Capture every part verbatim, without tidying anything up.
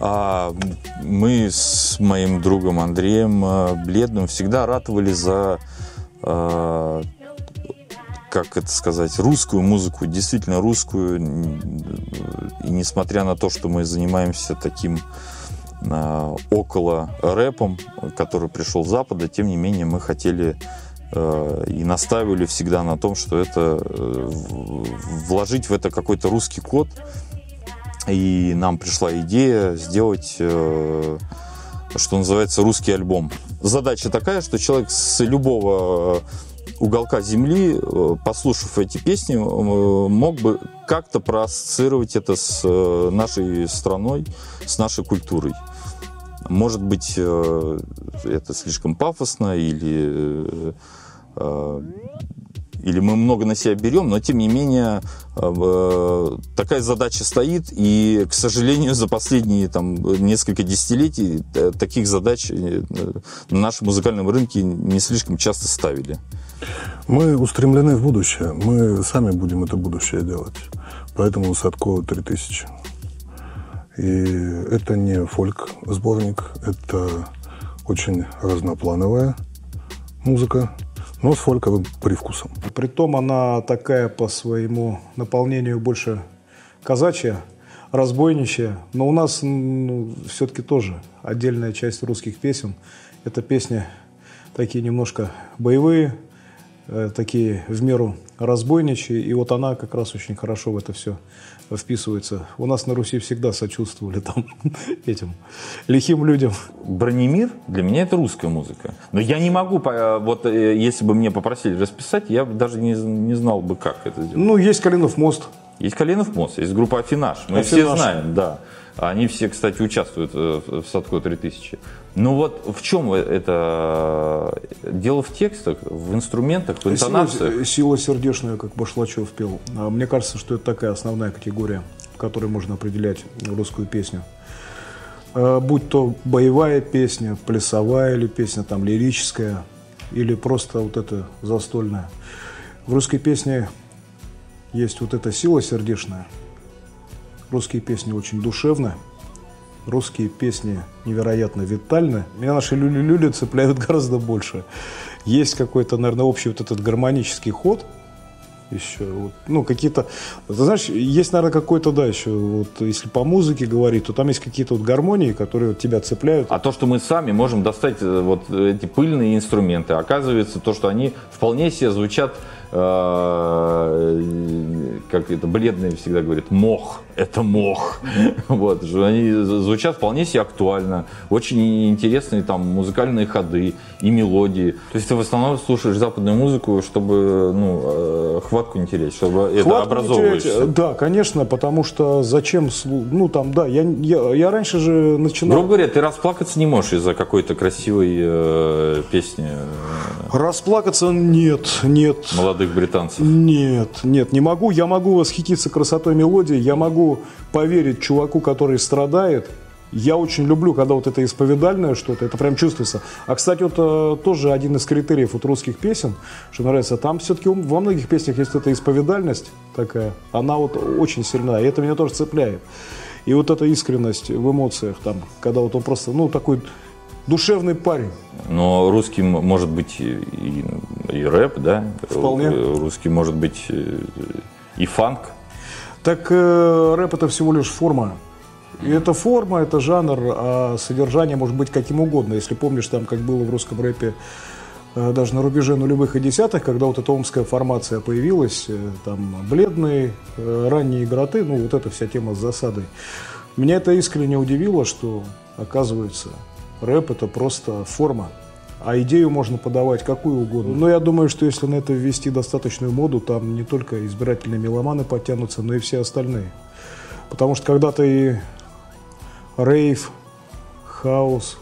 А мы с моим другом Андреем Бледным всегда ратовали за, как это сказать, русскую музыку, действительно русскую. И несмотря на то, что мы занимаемся таким около рэпом, который пришел с Запада, тем не менее мы хотели и настаивали всегда на том, что это вложить в это какой-то русский код. И нам пришла идея сделать, что называется, русский альбом. Задача такая, что человек с любого уголка земли, послушав эти песни, мог бы как-то проассоциировать это с нашей страной, с нашей культурой. Может быть, это слишком пафосно или... или мы много на себя берем, но тем не менее такая задача стоит, и, к сожалению, за последние там, несколько десятилетий таких задач на нашем музыкальном рынке не слишком часто ставили. Мы устремлены в будущее, мы сами будем это будущее делать, поэтому Садко три тысячи. И это не фольк-сборник, это очень разноплановая музыка, но с фольковым привкусом. Притом она такая по своему наполнению больше казачья, разбойничья. Но у нас ну, все-таки тоже отдельная часть русских песен. Это песни такие немножко боевые, э, такие в меру разбойничьи. И вот она как раз очень хорошо в это все вписывается. У нас на Руси всегда сочувствовали там этим лихим людям. Бранимир для меня это русская музыка. Но я не могу, вот если бы мне попросили расписать, я бы даже не, не знал бы, как это сделать. Ну, есть Калинов мост. Есть Калинов мост, есть группа Афинаж. Мы Афинаж. все знаем, да. Они все, кстати, участвуют в Садко три тысячи. Ну вот в чем это? Дело в текстах, в инструментах, в интонациях? Сила, сила сердечная, как Башлачев пел. Мне кажется, что это такая основная категория, в которой можно определять русскую песню. Будь то боевая песня, плясовая или песня там лирическая, или просто вот эта застольная. В русской песне есть вот эта сила сердечная. Русские песни очень душевные. Русские песни невероятно витальны. Меня наши люли-люли цепляют гораздо больше. Есть какой-то, наверное, общий вот этот гармонический ход. Еще, вот, ну, какие-то... Ты знаешь, есть, наверное, какой-то, да, еще, вот, если по музыке говорить, то там есть какие-то вот гармонии, которые вот тебя цепляют. А то, что мы сами можем достать вот эти пыльные инструменты, оказывается, то, что они вполне себе звучат, э, как это бледные всегда говорят, мох, это мох. Вот, они звучат вполне себе актуально, очень интересные там музыкальные ходы и мелодии. То есть ты в основном слушаешь западную музыку, чтобы, ну, хватку не терять, чтобы это образовываешься. Да, конечно, потому что зачем, ну там, да, я, я, я раньше же начинал... Грубо говоря, ты расплакаться не можешь из-за какой-то красивой э, песни. Расплакаться нет, нет. Молодых британцев. Нет, нет, не могу. Я могу восхититься красотой мелодии, я могу поверить чуваку, который страдает. Я очень люблю, когда вот это исповедальное что-то, это прям чувствуется. А, кстати, вот тоже один из критериев вот русских песен, что нравится, там все-таки во многих песнях есть эта исповедальность такая, она вот очень сильна, и это меня тоже цепляет. И вот эта искренность в эмоциях, там, когда вот он просто, ну, такой душевный парень. Но русский может быть и, и рэп, да? Вполне. Русский может быть и фанк. Так э, рэп это всего лишь форма. И это форма, это жанр, а содержание может быть каким угодно. Если помнишь, там, как было в русском рэпе, э, даже на рубеже нулевых и десятых, когда вот эта омская формация появилась, э, там, бледные, э, ранние гроты, ну, вот эта вся тема с засадой. Меня это искренне удивило, что, оказывается, рэп это просто форма. А идею можно подавать какую угодно. Но я думаю, что если на это ввести достаточную моду, там не только избирательные меломаны подтянутся, но и все остальные. Потому что когда-то и рейв, хаос,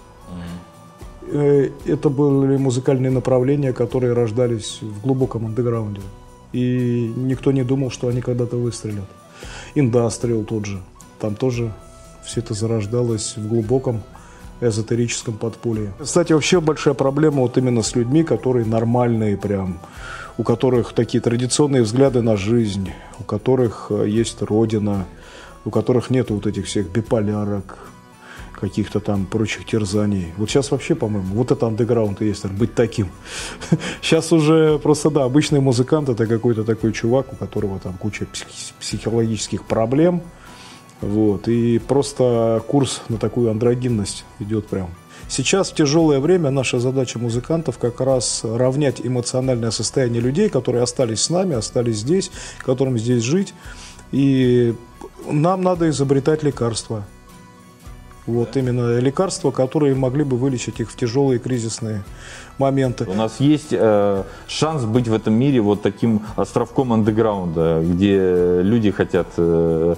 mm. э, это были музыкальные направления, которые рождались в глубоком андеграунде. И никто не думал, что они когда-то выстрелят. Индастриал тот же. Там тоже все это зарождалось в глубоком эзотерическом подполье. Кстати, вообще большая проблема вот именно с людьми, которые нормальные прям, у которых такие традиционные взгляды на жизнь, у которых есть родина, у которых нет вот этих всех биполярок, каких-то там прочих терзаний. Вот сейчас вообще, по-моему, вот это андеграунд и есть, быть таким. Сейчас уже просто, да, обычный музыкант — это какой-то такой чувак, у которого там куча психи- психологических проблем. Вот, и просто курс на такую андрогинность идет прям. Сейчас в тяжелое время наша задача музыкантов как раз равнять эмоциональное состояние людей, которые остались с нами, остались здесь, которым здесь жить. И нам надо изобретать лекарства. Вот именно лекарства, которые могли бы вылечить их в тяжелые кризисные моменты. У нас есть э, шанс быть в этом мире вот таким островком андеграунда, где люди хотят э,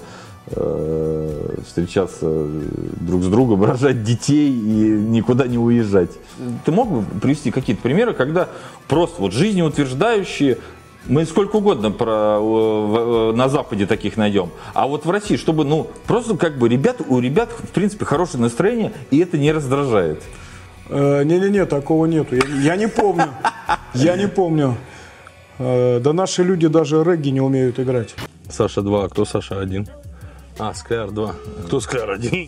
э, встречаться друг с другом, рожать детей и никуда не уезжать. Ты мог бы привести какие-то примеры, когда просто вот жизнеутверждающие, мы сколько угодно про, на Западе таких найдем. А вот в России, чтобы, ну, просто как бы ребят, у ребят, в принципе, хорошее настроение, и это не раздражает. Не-не-не, такого нету. Я, я не помню. Я не помню. Да наши люди даже регги не умеют играть. Саша два, а кто Саша один? А, Скляр два. Кто Скляр один?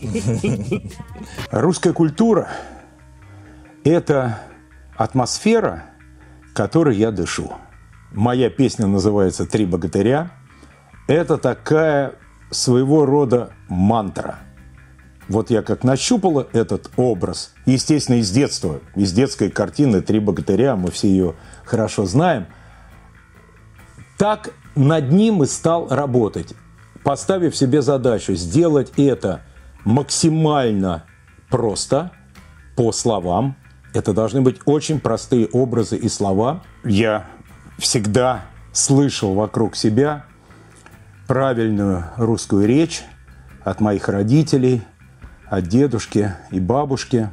Русская культура – это атмосфера, которой я дышу. Моя песня называется «Три богатыря». Это такая своего рода мантра. Вот я как нащупала этот образ, естественно, из детства, из детской картины «Три богатыря», мы все ее хорошо знаем, так над ним и стал работать, поставив себе задачу сделать это максимально просто, по словам. Это должны быть очень простые образы и слова. Я всегда слышал вокруг себя правильную русскую речь от моих родителей, от дедушки и бабушки.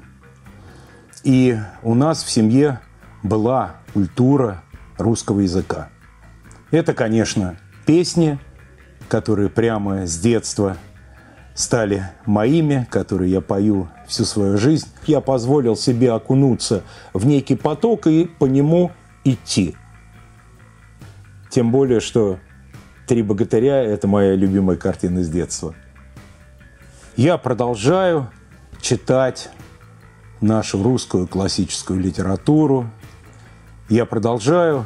И у нас в семье была культура русского языка. Это, конечно, песни, которые прямо с детства стали моими, которые я пою всю свою жизнь. Я позволил себе окунуться в некий поток и по нему идти. Тем более, что «Три богатыря» – это моя любимая картина с детства. Я продолжаю читать нашу русскую классическую литературу. Я продолжаю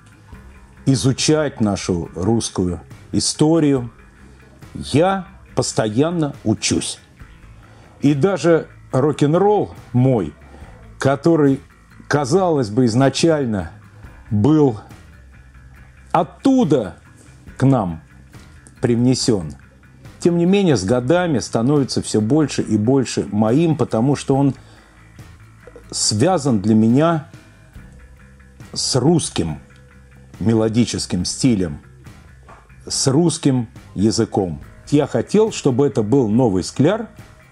изучать нашу русскую историю. Я постоянно учусь. И даже рок-н-ролл мой, который, казалось бы, изначально был оттуда к нам привнесен, тем не менее, с годами становится все больше и больше моим, потому что он связан для меня с русским мелодическим стилем, с русским языком. Я хотел, чтобы это был новый Скляр,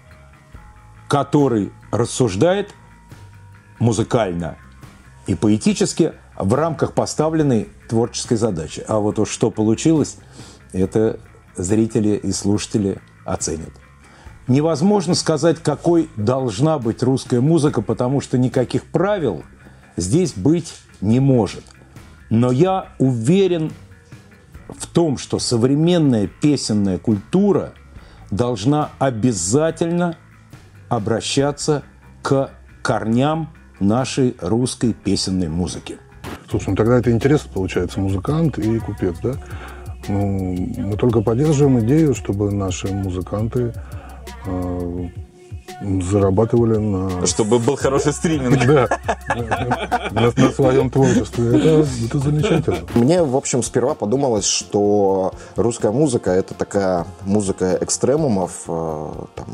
который рассуждает музыкально и поэтически в рамках поставленной творческой задачи. А вот уж что получилось, это зрители и слушатели оценят. Невозможно сказать, какой должна быть русская музыка, потому что никаких правил здесь быть не может. Но я уверен в том, что современная песенная культура должна обязательно обращаться к корням нашей русской песенной музыки. Слушай, ну тогда это интересно, получается, музыкант и купец, да? Ну, мы только поддерживаем идею, чтобы наши музыканты э, зарабатывали на... Чтобы был хороший стриминг. Да, на, на своем творчестве. Это, это замечательно. Мне, в общем, сперва подумалось, что русская музыка — это такая музыка экстремумов, там,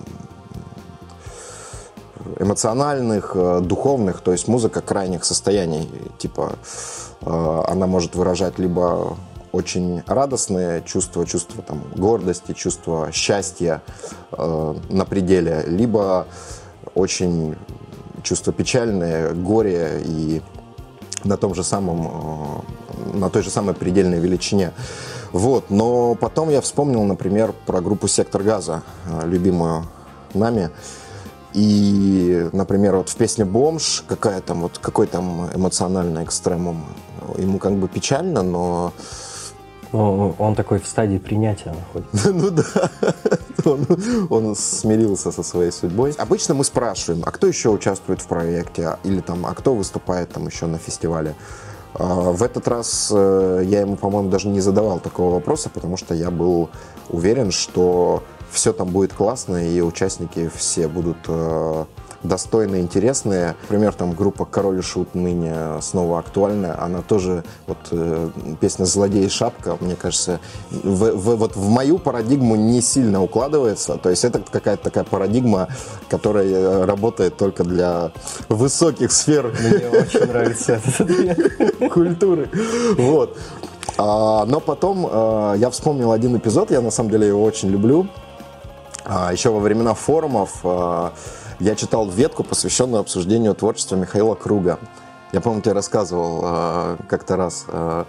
эмоциональных, духовных, то есть музыка крайних состояний. Типа она может выражать либо очень радостные чувства, чувства там, гордости, чувства счастья э, на пределе, либо очень чувства печальные, горе и на том же самом, э, на той же самой предельной величине. Вот. Но потом я вспомнил, например, про группу «Сектор газа», э, любимую нами. И, например, вот в песне «Бомж» какая там, вот, какой там эмоциональный экстремум. Ему как бы печально, но Ну, он такой в стадии принятия находится. Ну да, он, он смирился со своей судьбой. Обычно мы спрашиваем, а кто еще участвует в проекте, или там, а кто выступает там еще на фестивале. В этот раз я ему, по-моему, даже не задавал такого вопроса, потому что я был уверен, что все там будет классно, и участники все будут достойные, интересные. Например, там группа «Король и Шут» ныне снова актуальна. Она тоже, вот э, песня «Злодей и шапка», мне кажется, в, в, вот в мою парадигму не сильно укладывается. То есть это какая-то такая парадигма, которая работает только для высоких сфер. Мне очень нравится этот культуры. Вот. А, но потом а, я вспомнил один эпизод, я на самом деле его очень люблю. А, еще во времена форумов а, я читал ветку, посвященную обсуждению творчества Михаила Круга. Я, по-моему, тебе рассказывал э, как-то раз. Э,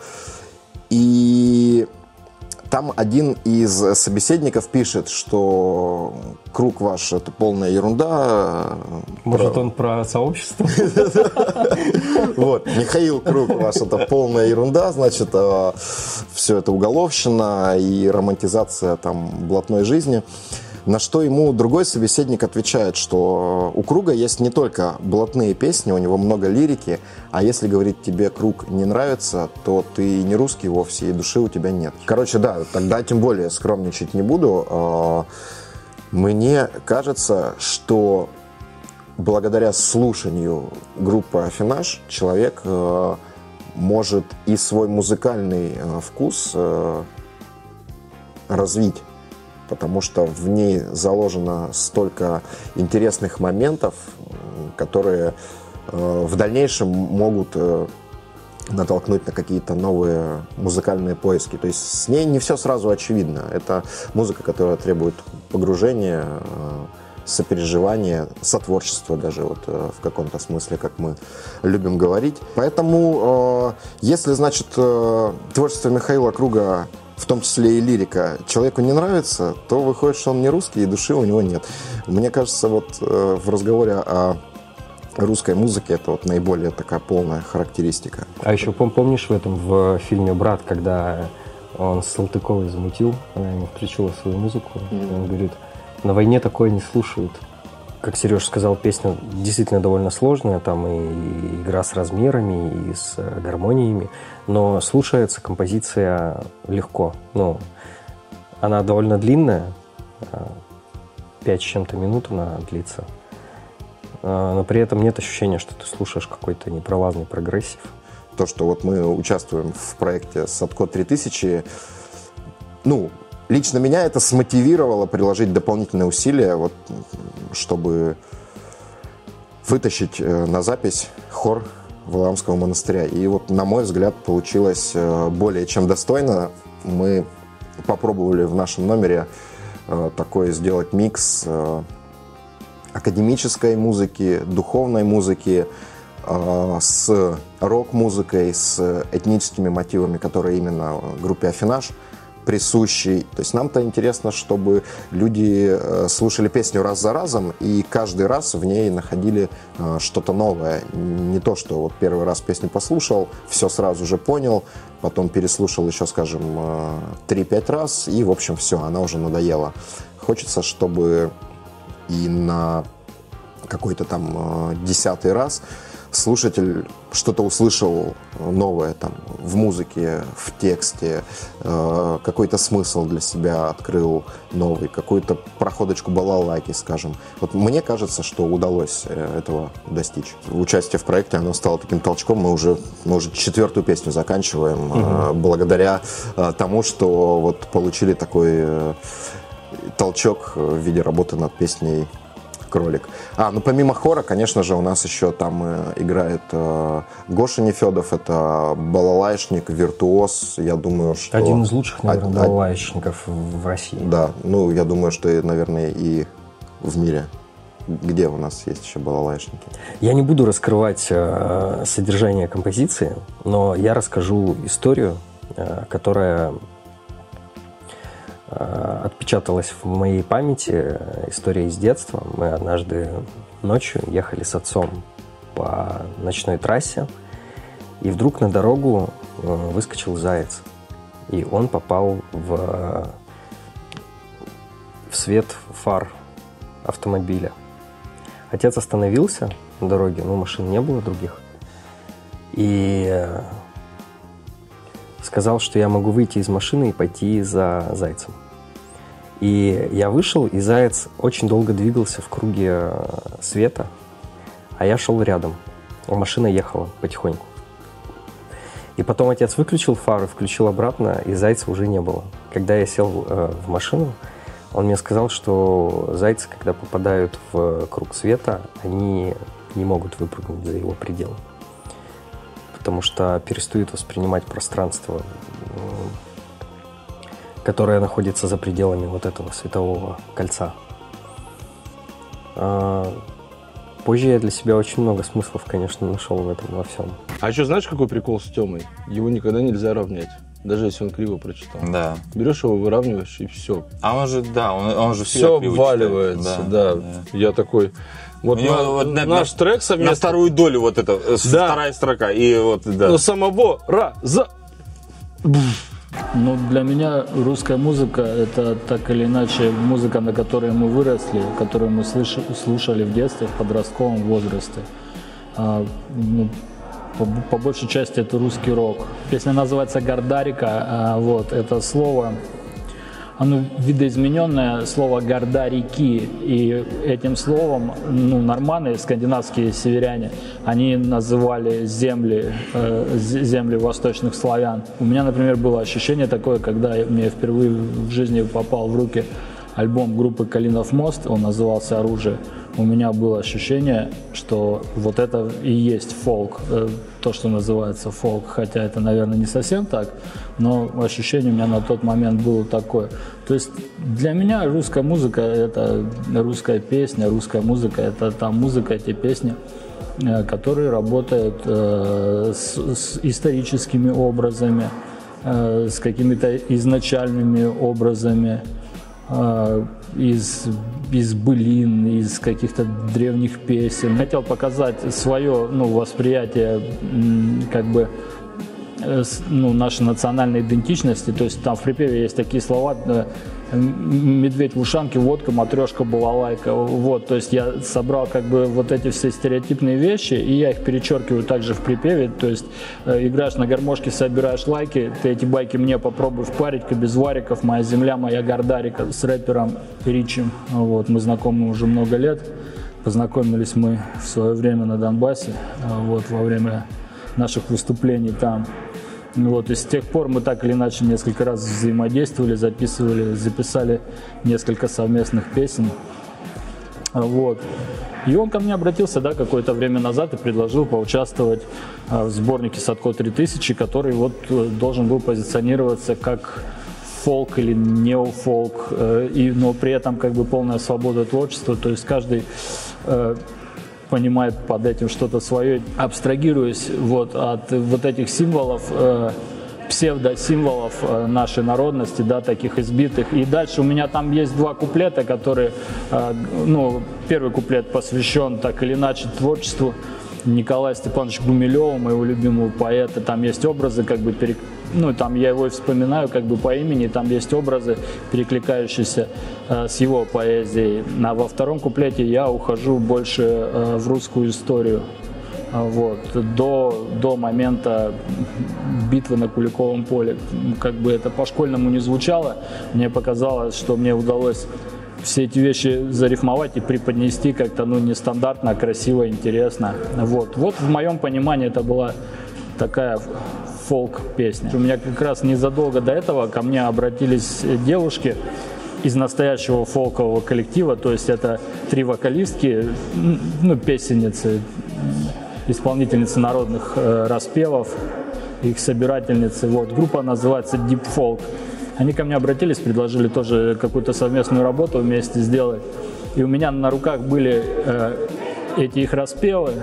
и там один из собеседников пишет, что Круг ваш — это полная ерунда. Может, он про сообщество? Вот, Михаил Круг ваш — это полная ерунда, значит, все это уголовщина и романтизация там блатной жизни. На что ему другой собеседник отвечает, что у Круга есть не только блатные песни, у него много лирики, а если говорить тебе Круг не нравится, то ты не русский вовсе, и души у тебя нет. Короче, да, тогда тем более скромничать не буду. Мне кажется, что благодаря слушанию группы «Аффинаж» человек может и свой музыкальный вкус развить. Потому что в ней заложено столько интересных моментов, которые э, в дальнейшем могут э, натолкнуть на какие-то новые музыкальные поиски. То есть с ней не все сразу очевидно. Это музыка, которая требует погружения, э, сопереживания, сотворчества даже вот, э, в каком-то смысле, как мы любим говорить. Поэтому, э, если, значит, э, творчество Михаила Круга, в том числе и лирика, человеку не нравится, то выходит, что он не русский, и души у него нет. Мне кажется, вот э, в разговоре о русской музыке это вот наиболее такая полная характеристика. А еще пом- помнишь в этом, в фильме «Брат», когда он с Салтыковой замутил, она ему включила свою музыку, mm-hmm. и он говорит, на войне такое не слушают. Как Сереж сказал, песня действительно довольно сложная, там и игра с размерами, и с гармониями, но слушается композиция легко. Ну, она довольно длинная, пять с чем-то минут она длится, но при этом нет ощущения, что ты слушаешь какой-то непролазный прогрессив. То, что вот мы участвуем в проекте «Садко три тысячи», ну, лично меня это смотивировало приложить дополнительные усилия, вот, чтобы вытащить на запись хор Валаамского монастыря. И вот, на мой взгляд, получилось более чем достойно. Мы попробовали в нашем номере такой сделать микс академической музыки, духовной музыки, с рок-музыкой, с этническими мотивами, которые именно группе «Аффинаж» присущий. То есть нам-то интересно, чтобы люди слушали песню раз за разом и каждый раз в ней находили что-то новое. Не то, что вот первый раз песню послушал, все сразу же понял, потом переслушал еще, скажем, три-пять раз, и, в общем, все, она уже надоела. Хочется, чтобы и на какой-то там десятый раз слушатель что-то услышал новое там в музыке, в тексте, э, какой-то смысл для себя открыл новый, какую-то проходочку балалайки, скажем. Вот мне кажется, что удалось этого достичь. Участие в проекте, оно стало таким толчком. Мы уже, мы уже четвертую песню заканчиваем, mm-hmm. э, благодаря э, тому, что вот получили такой э, толчок в виде работы над песней «Кролик». А, ну помимо хора, конечно же, у нас еще там э, играет э, Гоша Нефедов, это балалайшник, виртуоз, я думаю, что... Один из лучших, наверное, а, балалайшников в России. Да, ну я думаю, что, наверное, и в мире. Где у нас есть еще балалайшники? Я не буду раскрывать э, содержание композиции, но я расскажу историю, э, которая... отпечаталась в моей памяти, история из детства. Мы однажды ночью ехали с отцом по ночной трассе, и вдруг на дорогу выскочил заяц. и он попал в, в свет фар автомобиля. Отец остановился на дороге, ну, машин не было других, и сказал, что я могу выйти из машины и пойти за зайцем. И я вышел, и заяц очень долго двигался в круге света, а я шел рядом. Машина ехала потихоньку. И потом отец выключил фары, включил обратно, и зайца уже не было. Когда я сел э, в машину, он мне сказал, что зайцы, когда попадают в круг света, они не могут выпрыгнуть за его пределы, потому что перестают воспринимать пространство, которое находится за пределами вот этого светового кольца. Позже я для себя очень много смыслов, конечно, нашел в этом во всем. А еще знаешь, какой прикол с Тёмой? Его никогда нельзя равнять, даже если он криво прочитал. Да. Берешь его, выравниваешь, и все. А он же, да, он, он же все обваливается, да, да. да. Я такой... Вот, на, вот на, наш на, трек совместно... На вторую долю вот это, да. Вторая строка, и вот, да. Но самого раза... Ну, для меня русская музыка – это так или иначе музыка, на которой мы выросли, которую мы слыш... слушали в детстве, в подростковом возрасте. А, ну, по, по большей части это русский рок. Песня называется «Гордарика». А, вот, это слово, оно видоизмененное слово «гордарики». И этим словом, ну, норманы, скандинавские северяне, они называли земли, э, земли восточных славян. У меня, например, было ощущение такое, когда мне впервые в жизни попал в руки альбом группы «Калинов мост», он назывался «Оружие». У меня было ощущение, что вот это и есть фолк, э, то, что называется фолк, хотя это, наверное, не совсем так, но ощущение у меня на тот момент было такое. То есть для меня русская музыка – это русская песня, русская музыка – это та музыка, те песни, э, которые работают э, с, с историческими образами, э, с какими-то изначальными образами, из, из былин, из каких-то древних песен. Хотел показать свое, ну, восприятие как бы, ну, нашей национальной идентичности. То есть там в припеве есть такие слова: медведь в ушанке, водка, матрешка, балалайка. Вот, то есть я собрал как бы вот эти все стереотипные вещи, и я их перечеркиваю также в припеве. То есть э, играешь на гармошке, собираешь лайки, ты эти байки мне попробуй впарить-ка без вариков, моя земля, моя гордарика. С рэпером Ричем, вот, мы знакомы уже много лет. Познакомились мы в свое время на Донбассе, вот, во время наших выступлений там. Вот, и с тех пор мы так или иначе несколько раз взаимодействовали, записывали, записали несколько совместных песен. Вот. И он ко мне обратился, да, какое-то время назад и предложил поучаствовать в сборнике «Садко три тысячи», который вот должен был позиционироваться как фолк или неофолк, и, но при этом как бы полная свобода творчества, то есть каждый понимает под этим что-то свое, абстрагируясь вот от вот этих символов, э, псевдосимволов э, нашей народности, да, таких избитых. И дальше у меня там есть два куплета, которые, э, ну, первый куплет посвящен так или иначе творчеству Николая Степановича Гумилева, моего любимого поэта. Там есть образы, как бы, перек... ну, там я его и вспоминаю как бы по имени, там есть образы, перекликающиеся э, с его поэзией. А во втором куплете я ухожу больше э, в русскую историю, э, вот, до, до момента битвы на Куликовом поле. Как бы это по-школьному не звучало, мне показалось, что мне удалось все эти вещи зарифмовать и преподнести как-то, ну, нестандартно, красиво, интересно. Вот. Вот в моем понимании это была такая фолк-песня. У меня как раз незадолго до этого ко мне обратились девушки из настоящего фолкового коллектива, то есть это три вокалистки, ну, песенницы, исполнительницы народных э, распевов, их собирательницы. Вот. Группа называется Deep Folk. Они ко мне обратились, предложили тоже какую-то совместную работу вместе сделать. И у меня на руках были э, эти их распевы.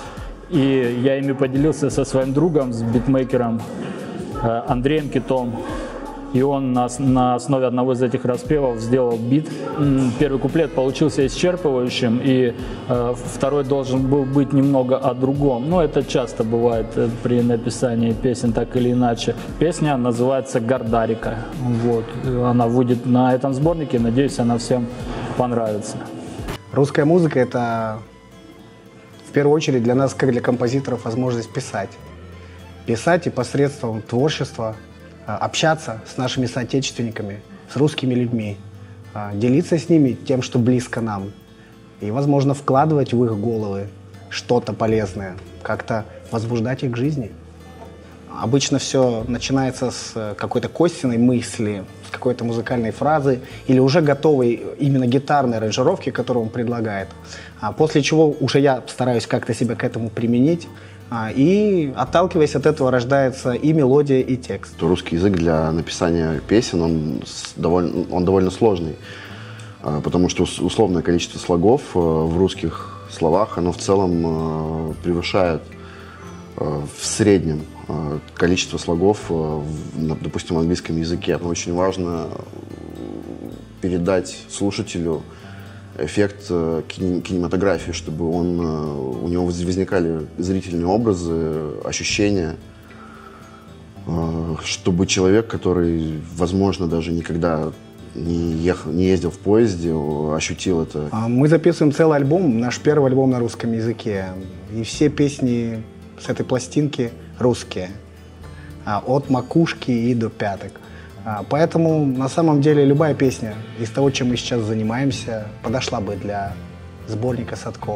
И я ими поделился со своим другом, с битмейкером э, Андреем Китом. и он на, на основе одного из этих распевов сделал бит. Первый куплет получился исчерпывающим, и э, второй должен был быть немного о другом. Но это часто бывает при написании песен так или иначе. Песня называется «Гордарика». Вот. Она выйдет на этом сборнике, надеюсь, она всем понравится. Русская музыка – это в первую очередь для нас, как для композиторов, возможность писать. Писать и посредством творчества общаться с нашими соотечественниками, с русскими людьми, делиться с ними тем, что близко нам, и, возможно, вкладывать в их головы что-то полезное, как-то возбуждать их к жизни. Обычно все начинается с какой-то костяной мысли, с какой-то музыкальной фразы или уже готовой именно гитарной аранжировки, которую он предлагает. А после чего уже я стараюсь как-то себя к этому применить, и, отталкиваясь от этого, рождается и мелодия, и текст. Русский язык для написания песен, он довольно, он довольно сложный, потому что условное количество слогов в русских словах, оно в целом превышает в среднем количество слогов, допустим, в английском языке. Очень важно передать слушателю эффект кинематографии, чтобы он, у него возникали зрительные образы, ощущения, чтобы человек, который, возможно, даже никогда не, ехал, не ездил в поезде, ощутил это. Мы записываем целый альбом, наш первый альбом на русском языке, и все песни с этой пластинки русские, от макушки и до пяток. Поэтому, на самом деле, любая песня из того, чем мы сейчас занимаемся, подошла бы для сборника Садко.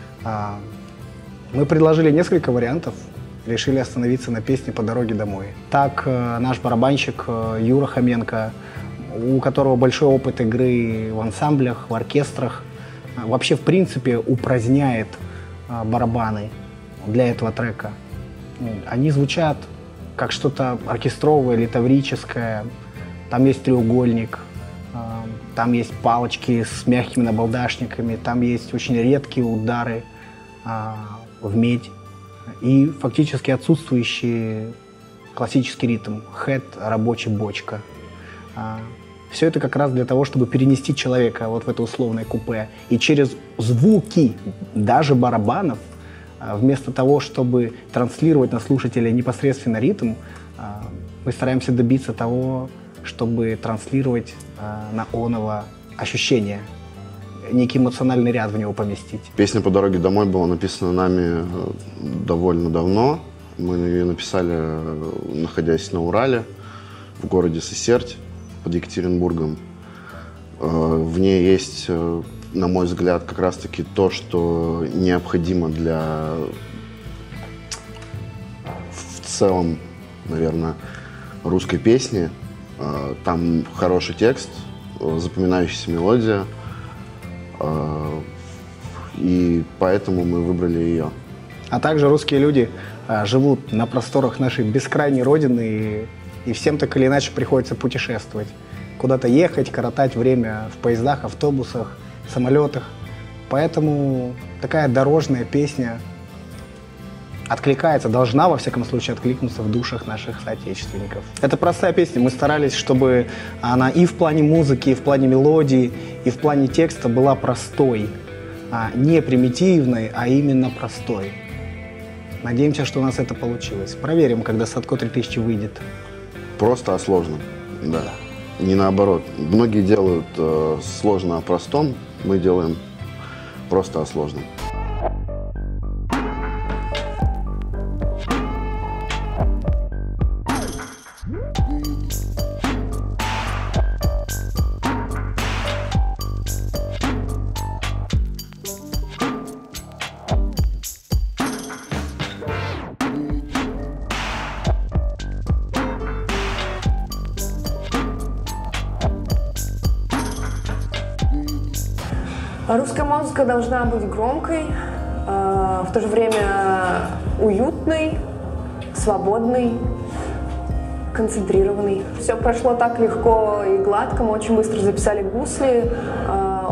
Мы предложили несколько вариантов, решили остановиться на песне «По дороге домой». Так, наш барабанщик Юра Хоменко, у которого большой опыт игры в ансамблях, в оркестрах, вообще, в принципе, упраздняет барабаны для этого трека. Они звучат как что-то оркестровое или таврическое. Там есть треугольник, там есть палочки с мягкими набалдашниками, там есть очень редкие удары в медь и фактически отсутствующий классический ритм, хэт, рабочий, бочка. Все это как раз для того, чтобы перенести человека вот в это условное купе. И через звуки, даже барабанов, вместо того, чтобы транслировать на слушателя непосредственно ритм, мы стараемся добиться того, чтобы транслировать на оного ощущение, некий эмоциональный ряд в него поместить. Песня «По дороге домой» была написана нами довольно давно. Мы ее написали, находясь на Урале, в городе Сысерть, под Екатеринбургом. В ней есть, на мой взгляд, как раз-таки то, что необходимо для, в целом, наверное, русской песни. Там хороший текст, запоминающаяся мелодия, и поэтому мы выбрали ее. А также русские люди живут на просторах нашей бескрайней родины, и, и всем так или иначе приходится путешествовать. Куда-то ехать, коротать время в поездах, автобусах, самолетах. Поэтому такая дорожная песня откликается, должна, во всяком случае, откликнуться в душах наших соотечественников. Это простая песня. Мы старались, чтобы она и в плане музыки, и в плане мелодии, и в плане текста была простой. Не примитивной, а именно простой. Надеемся, что у нас это получилось. Проверим, когда Садко три тысячи выйдет. Просто о сложном, да. Не наоборот. Многие делают э, сложно о простом, мы делаем просто о сложном. Русская музыка должна быть громкой, э, в то же время уютной, свободной, концентрированной. Все прошло так легко и гладко, мы очень быстро записали гусли. Э,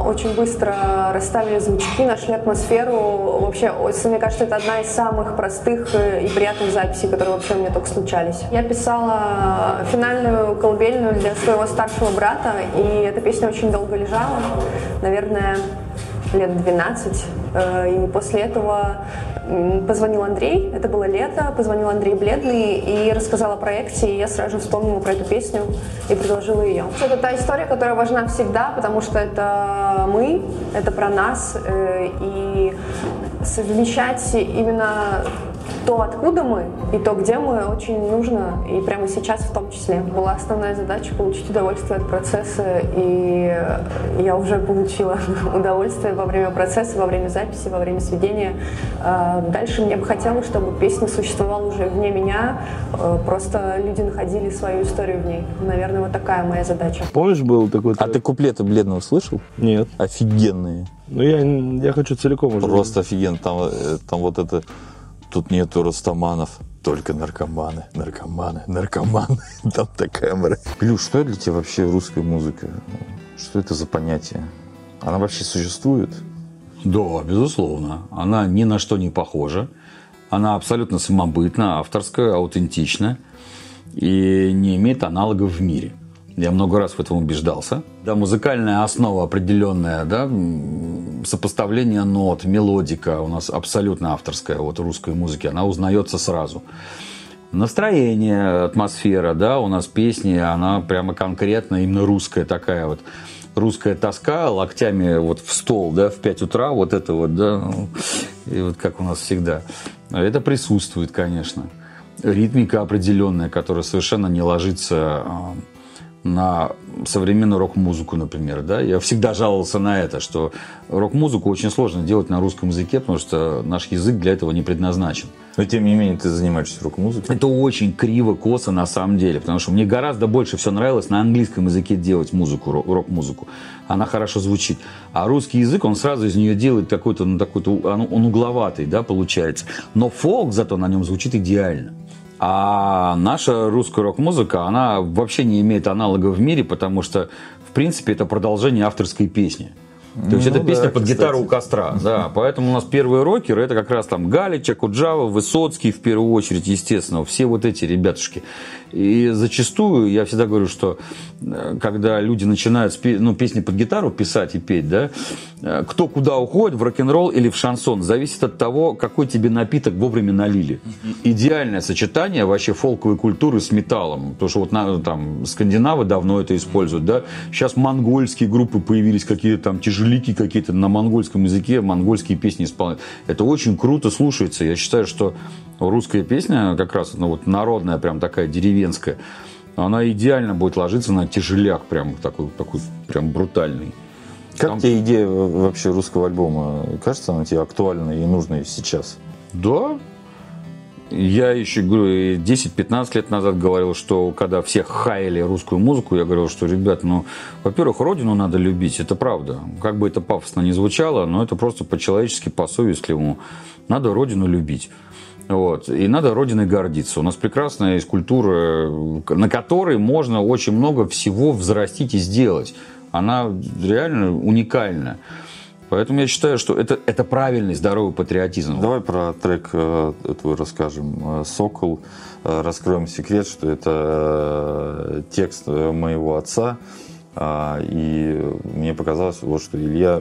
очень быстро расставили звучки, нашли атмосферу. Вообще, мне кажется, это одна из самых простых и приятных записей, которые вообще у меня только случались. Я писала финальную колыбельную для своего старшего брата, и эта песня очень долго лежала, наверное, лет двенадцать. И после этого позвонил Андрей, это было лето, позвонил Андрей Бледный и рассказал о проекте, и я сразу же вспомнила про эту песню и предложила ее. Это та история, которая важна всегда, потому что это мы, это про нас, и совмещать именно то, откуда мы, и то, где мы, очень нужно, и прямо сейчас в том числе. Была основная задача получить удовольствие от процесса, и я уже получила удовольствие во время процесса, во время записи, во время сведения. Дальше мне бы хотелось, чтобы песня существовала уже вне меня, просто люди находили свою историю в ней. Наверное, вот такая моя задача. Помнишь, был такой... А ты куплеты Бледного слышал? Нет. Офигенные. Ну, я, я хочу целиком уже. Просто офигенно. Там, там вот это... Тут нету растаманов, только наркоманы, наркоманы, наркоманы. Там такая мразь. Илюш, что для тебя вообще русская музыка? Что это за понятие? Она вообще существует? Да, безусловно. Она ни на что не похожа. Она абсолютно самобытна, авторская, аутентична и не имеет аналогов в мире. Я много раз в этом убеждался. Да, музыкальная основа определенная, да, сопоставление нот, мелодика у нас абсолютно авторская вот русской музыки, она узнается сразу. Настроение, атмосфера, да, у нас песни, она прямо конкретно именно русская такая вот. Русская тоска, локтями вот в стол, да, в пять утра, вот это вот, да, и вот как у нас всегда. Это присутствует, конечно. Ритмика определенная, которая совершенно не ложится на современную рок-музыку, например, да, я всегда жаловался на это, что рок-музыку очень сложно делать на русском языке, потому что наш язык для этого не предназначен. Но тем не менее ты занимаешься рок-музыкой. Это очень криво, косо на самом деле, потому что мне гораздо больше все нравилось на английском языке делать музыку, рок-музыку. Она хорошо звучит. А русский язык, он сразу из нее делает какой-то, ну, такой-то, он угловатый, да, получается. Но фолк зато на нем звучит идеально. А наша русская рок-музыка, она вообще не имеет аналогов в мире, потому что, в принципе, это продолжение авторской песни. То есть, ну, это песня да, под кстати. гитару у костра. Да, поэтому у нас первые рокеры, это как раз там Галич, Акуджава, Высоцкий, в первую очередь, естественно, все вот эти ребятушки. И зачастую, я всегда говорю, что когда люди начинают ну, песни под гитару писать и петь, да, кто куда уходит, в рок-н-ролл или в шансон, зависит от того, какой тебе напиток вовремя налили. Идеальное сочетание вообще фолковой культуры с металлом. Потому что вот там скандинавы давно это используют, да. Сейчас монгольские группы появились, какие-то там тяжелики какие-то на монгольском языке, монгольские песни исполняют. Это очень круто слушается. Я считаю, что русская песня, как раз ну, вот народная, прям такая деревенская, она идеально будет ложиться на тяжеляк, прям такой, такой прям брутальный. Как Там... тебе идея вообще русского альбома? Кажется, она тебе актуальной и нужной сейчас? Да. Я еще говорю, десять-пятнадцать лет назад говорил, что когда все хаяли русскую музыку, я говорил, что, ребят, ну, во-первых, родину надо любить, это правда. Как бы это пафосно ни звучало, но это просто по-человечески, по-совестливому. Надо родину любить. Вот. И надо родиной гордиться. У нас прекрасная есть культура, на которой можно очень много всего взрастить и сделать. Она реально уникальна. Поэтому я считаю, что это, это правильный, здоровый патриотизм. Давай про трек э, твой расскажем. «Сокол». Э, раскроем секрет, что это э, текст моего отца. Э, и мне показалось, вот, что Илья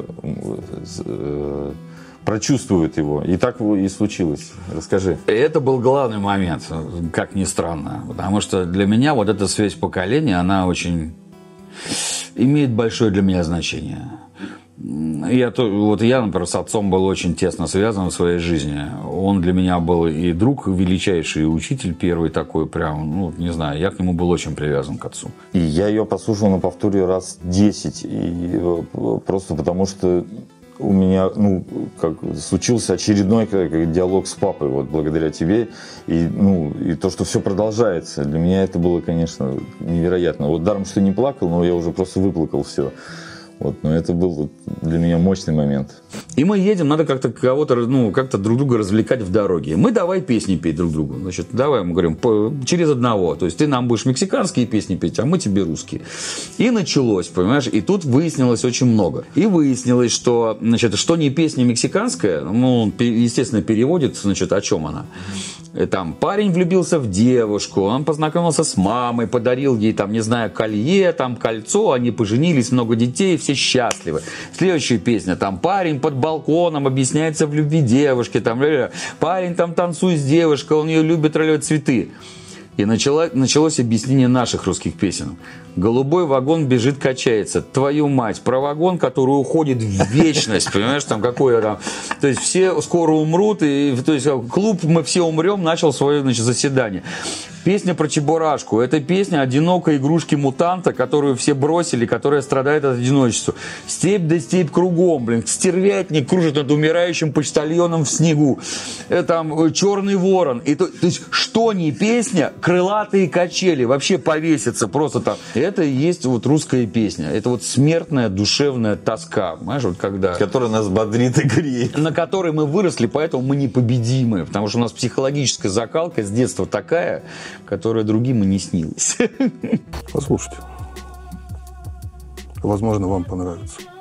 э, прочувствует его. И так и случилось. Расскажи. Это был главный момент, как ни странно. Потому что для меня вот эта связь поколения, она очень имеет большое для меня значение. Я, вот я, например, с отцом был очень тесно связан в своей жизни. Он для меня был и друг величайший, и учитель первый такой, прям, ну, не знаю, я к нему был очень привязан к отцу. И я ее послушал на повторе раз десять, и просто потому что у меня, ну, как случился очередной как, диалог с папой, вот благодаря тебе, и, ну, и то, что все продолжается. Для меня это было, конечно, невероятно. Вот даром, что не плакал, но я уже просто выплакал все. Вот, но это был для меня мощный момент. И мы едем, надо как-то кого-то, ну, как-то друг друга развлекать в дороге. Мы давай песни петь друг другу. Значит, давай, мы говорим, по, через одного. То есть ты нам будешь мексиканские песни петь, а мы тебе русские. И началось, понимаешь? И тут выяснилось очень много. И выяснилось, что, значит, что не песня мексиканская, ну, естественно, переводит, значит, о чем она. Там парень влюбился в девушку, он познакомился с мамой, подарил ей, там, не знаю, колье, там, кольцо, они поженились, много детей, все счастливы. Следующая песня, там, парень под балконом объясняется в любви девушке, там, парень там танцует с девушкой, он ее любит, рвет цветы. И начало, началось объяснение наших русских песен. Голубой вагон бежит, качается. Твою мать, про вагон, который уходит в вечность, понимаешь, там какое там. То есть все скоро умрут, и то есть клуб «Мы все умрем» начал свое, значит, заседание. Песня про Чебурашку. Это песня одинокой игрушки-мутанта, которую все бросили, которая страдает от одиночества. Степь да степь кругом, блин. Стервятник кружит над умирающим почтальоном в снегу. Это там черный ворон. И то, то есть, что не песня, крылатые качели. Вообще повесится просто там. Это и есть вот русская песня. Это вот смертная душевная тоска. Понимаешь, вот когда... Которая нас бодрит и греет. На которой мы выросли, поэтому мы непобедимы. Потому что у нас психологическая закалка с детства такая, которая другим и не снилась. Послушайте. Возможно, вам понравится.